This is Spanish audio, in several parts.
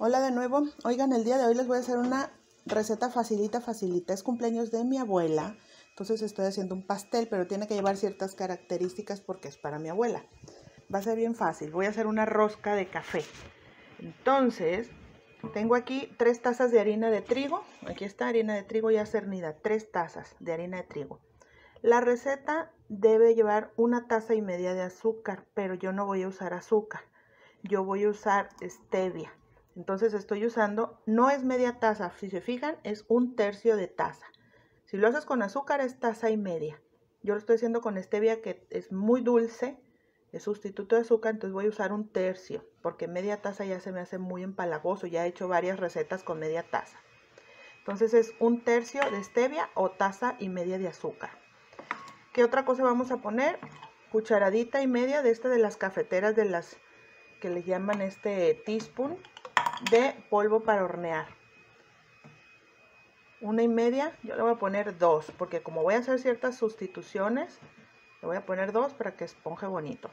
Hola de nuevo. Oigan, el día de hoy les voy a hacer una receta facilita. Es cumpleaños de mi abuela, entonces estoy haciendo un pastel, pero tiene que llevar ciertas características porque es para mi abuela. Va a ser bien fácil. Voy a hacer una rosca de café. Entonces, tengo aquí 3 tazas de harina de trigo. Aquí está harina de trigo ya cernida, 3 tazas de harina de trigo. La receta debe llevar 1,5 tazas de azúcar, pero yo no voy a usar azúcar. Yo voy a usar stevia. Entonces estoy usando, no es media taza, si se fijan es 1/3 de taza. Si lo haces con azúcar es 1,5 tazas. Yo lo estoy haciendo con stevia, que es muy dulce, es sustituto de azúcar, entonces voy a usar 1/3, porque media taza ya se me hace muy empalagoso, ya he hecho varias recetas con media taza. Entonces es 1/3 de stevia o 1,5 tazas de azúcar. ¿Qué otra cosa vamos a poner? 1,5 cucharadas de esta de las cafeteras, de las que le llaman teaspoon, de polvo para hornear. 1,5, yo le voy a poner 2, porque como voy a hacer ciertas sustituciones, le voy a poner 2 para que esponje bonito.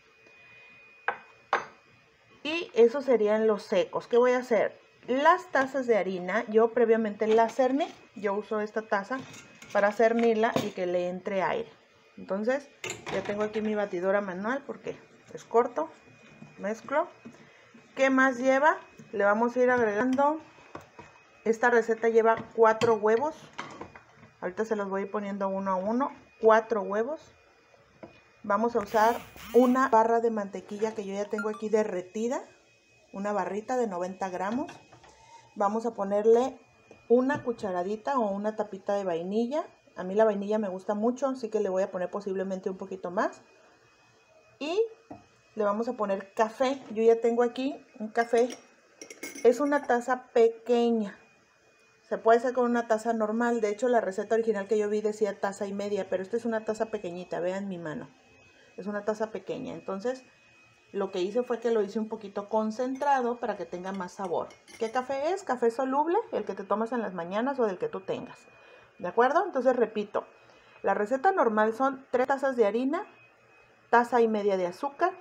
Y eso serían los secos. ¿Qué voy a hacer? Las tazas de harina, yo previamente las cerní. Yo uso esta taza para cernirla y que le entre aire. Entonces, ya tengo aquí mi batidora manual porque es corto. Mezclo. ¿Qué más lleva? Le vamos a ir agregando. Esta receta lleva 4 huevos. Ahorita se los voy a ir poniendo uno a uno. 4 huevos. Vamos a usar una barra de mantequilla que yo ya tengo aquí derretida. Una barrita de 90 gramos. Vamos a ponerle 1 cucharadita o una tapita de vainilla. A mí la vainilla me gusta mucho, así que le voy a poner posiblemente un poquito más. Y le vamos a poner café. Yo ya tengo aquí un café. Es una taza pequeña. Se puede hacer con una taza normal. De hecho, la receta original que yo vi decía 1,5 tazas, pero esta es una taza pequeñita. Vean mi mano. Es una taza pequeña. Entonces, lo que hice fue que lo hice un poquito concentrado para que tenga más sabor. ¿Qué café es? Café soluble, el que te tomas en las mañanas o del que tú tengas. ¿De acuerdo? Entonces, repito. La receta normal son 3 tazas de harina, 1,5 tazas de azúcar,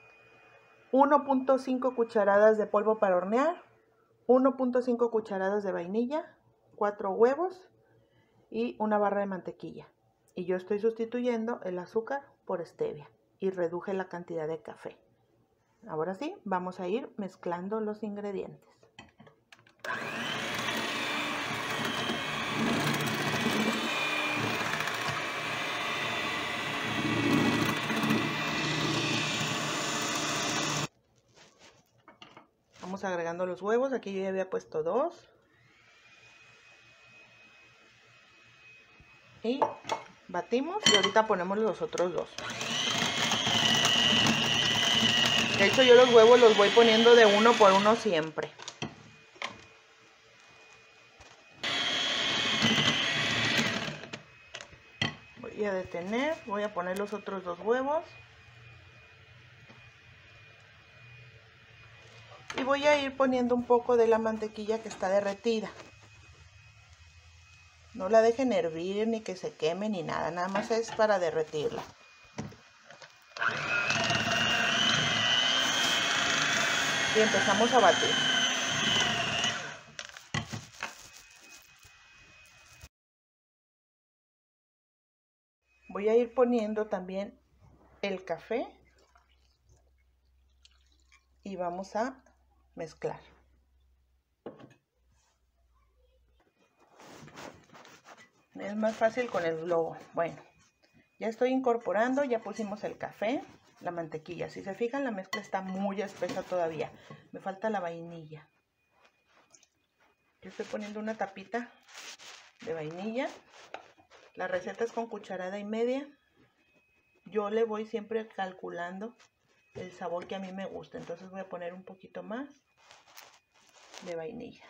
1,5 cucharadas de polvo para hornear, 1,5 cucharadas de vainilla, 4 huevos y una barra de mantequilla. Y yo estoy sustituyendo el azúcar por stevia y reduje la cantidad de café. Ahora sí, vamos a ir mezclando los ingredientes. Vamos agregando los huevos. Aquí yo ya había puesto 2. Y batimos y ahorita ponemos los otros 2. De hecho, yo los huevos los voy poniendo de 1 por 1 siempre. Voy a detener, voy a poner los otros 2 huevos. Y voy a ir poniendo un poco de la mantequilla que está derretida. No la dejen hervir ni que se queme ni nada, nada más es para derretirla. Y empezamos a batir. Voy a ir poniendo también el café y vamos a mezclar. Es más fácil con el globo. Bueno, ya estoy incorporando, ya pusimos el café, la mantequilla. Si se fijan, la mezcla está muy espesa todavía. Me falta la vainilla. Yo estoy poniendo una tapita de vainilla. La receta es con 1,5 cucharadas. Yo le voy siempre calculando el sabor que a mí me gusta. Entonces voy a poner un poquito más de vainilla.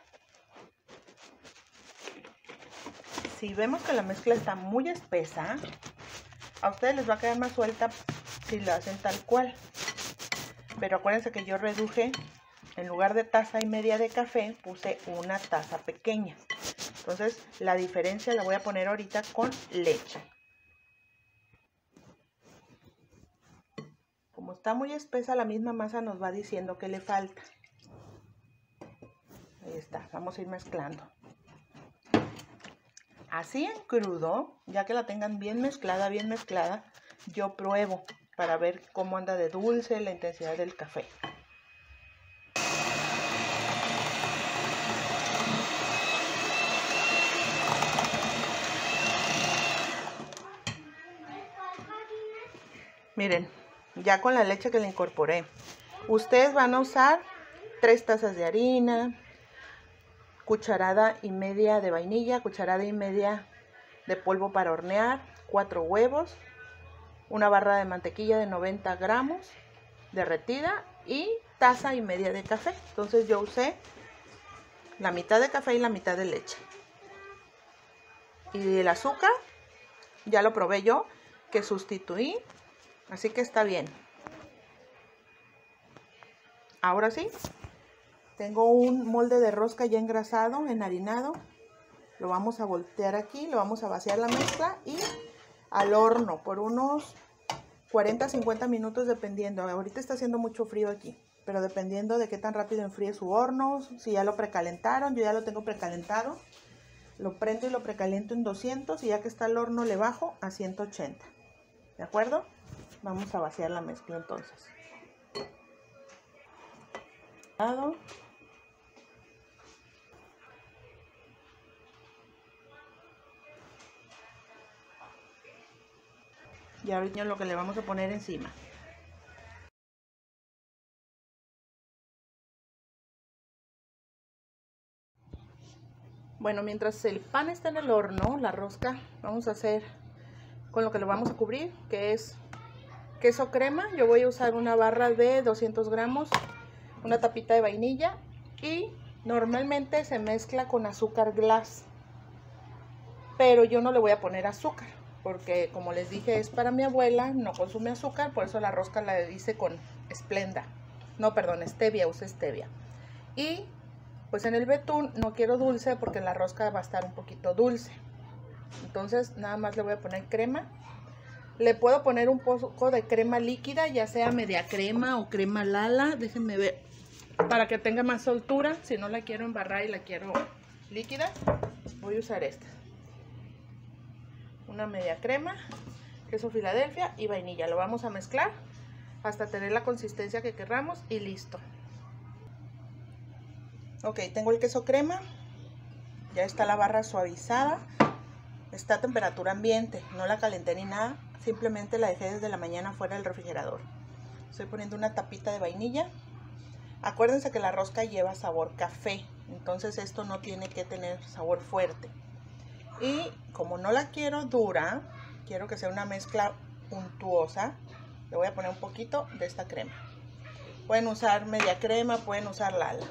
Si vemos que la mezcla está muy espesa, a ustedes les va a quedar más suelta si la hacen tal cual. Pero acuérdense que yo reduje, en lugar de 1,5 tazas de café, puse una taza pequeña. Entonces la diferencia la voy a poner ahorita con leche. Como está muy espesa, la misma masa nos va diciendo que le falta. Ahí está, vamos a ir mezclando. Así en crudo, ya que la tengan bien mezclada, yo pruebo para ver cómo anda de dulce la intensidad del café. Miren, ya con la leche que le incorporé, ustedes van a usar 3 tazas de harina, cucharada y media de vainilla, cucharada y media de polvo para hornear, 4 huevos, una barra de mantequilla de 90 gramos derretida y taza y media de café. Entonces yo usé la mitad de café y la mitad de leche. Y el azúcar, ya lo probé yo, que sustituí, así que está bien. Ahora sí, tengo un molde de rosca ya engrasado, enharinado. Lo vamos a voltear aquí, lo vamos a vaciar la mezcla y al horno por unos 40-50 minutos dependiendo. Ahorita está haciendo mucho frío aquí, pero dependiendo de qué tan rápido enfríe su horno, si ya lo precalentaron, yo ya lo tengo precalentado. Lo prendo y lo precaliento en 200 y ya que está el horno le bajo a 180. ¿De acuerdo? Vamos a vaciar la mezcla entonces. Y ahorita lo que le vamos a poner encima. Bueno, mientras el pan está en el horno, la rosca, vamos a hacer con lo que lo vamos a cubrir, que es queso crema. Yo voy a usar una barra de 200 gramos, una tapita de vainilla y normalmente se mezcla con azúcar glass. Pero yo no le voy a poner azúcar, porque como les dije es para mi abuela, no consume azúcar, por eso la rosca la hice con Splenda. No, perdón, stevia, usé stevia. Y pues en el betún no quiero dulce porque la rosca va a estar un poquito dulce. Entonces nada más le voy a poner crema. Le puedo poner un poco de crema líquida, ya sea media crema o crema Lala. Déjenme ver, para que tenga más soltura. Si no la quiero embarrar y la quiero líquida, voy a usar esta. Una media crema, queso Filadelfia y vainilla. Lo vamos a mezclar hasta tener la consistencia que queramos y listo. Ok, tengo el queso crema, ya está la barra suavizada, está a temperatura ambiente, no la calenté ni nada, simplemente la dejé desde la mañana fuera del refrigerador. Estoy poniendo una tapita de vainilla. Acuérdense que la rosca lleva sabor café, entonces esto no tiene que tener sabor fuerte. Y como no la quiero dura, quiero que sea una mezcla untuosa, le voy a poner un poquito de esta crema. Pueden usar media crema, pueden usar Lala.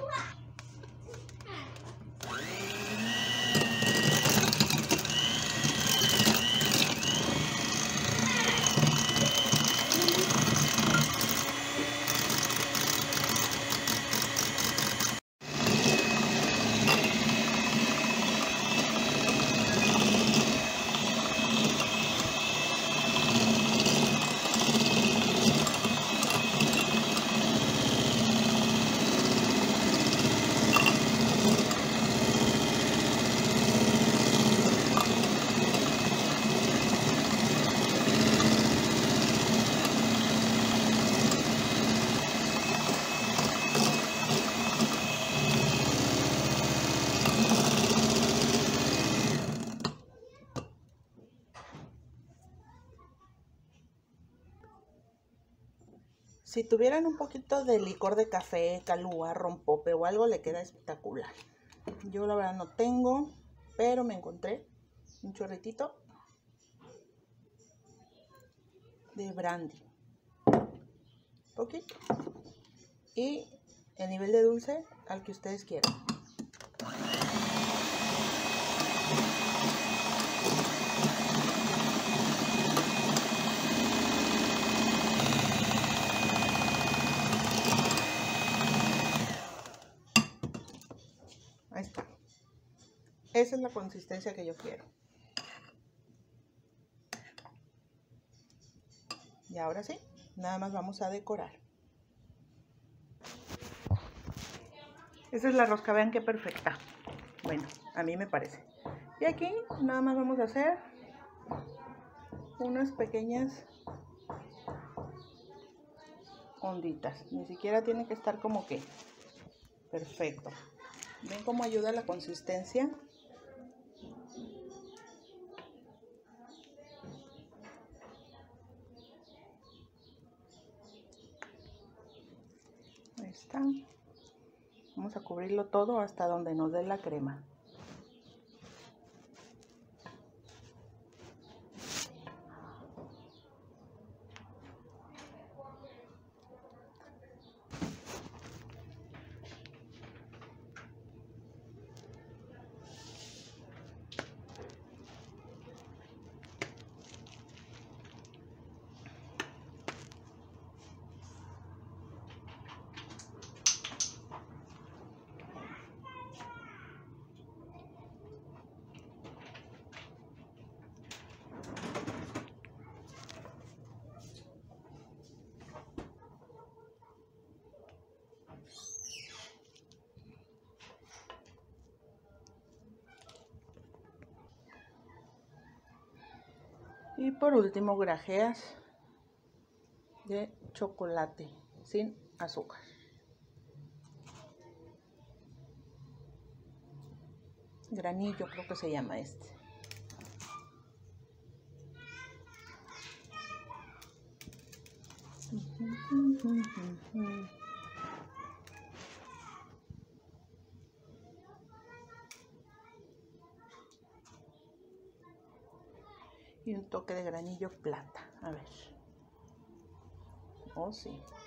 Si tuvieran un poquito de licor de café, calúa, rompope o algo, le queda espectacular. Yo la verdad no tengo, pero me encontré un chorritito de brandy. Poquito. Y el nivel de dulce al que ustedes quieran. Ahí está. Esa es la consistencia que yo quiero. Y ahora sí, nada más vamos a decorar. Esa es la rosca, vean qué perfecta. Bueno, a mí me parece. Y aquí nada más vamos a hacer unas pequeñas onditas. Ni siquiera tiene que estar como que perfecto. ¿Ven cómo ayuda la consistencia? Ahí está. Vamos a cubrirlo todo hasta donde nos dé la crema. Y por último, grajeas de chocolate sin azúcar. Granillo creo que se llama este. Y un toque de granillo plata. A ver. Oh, sí.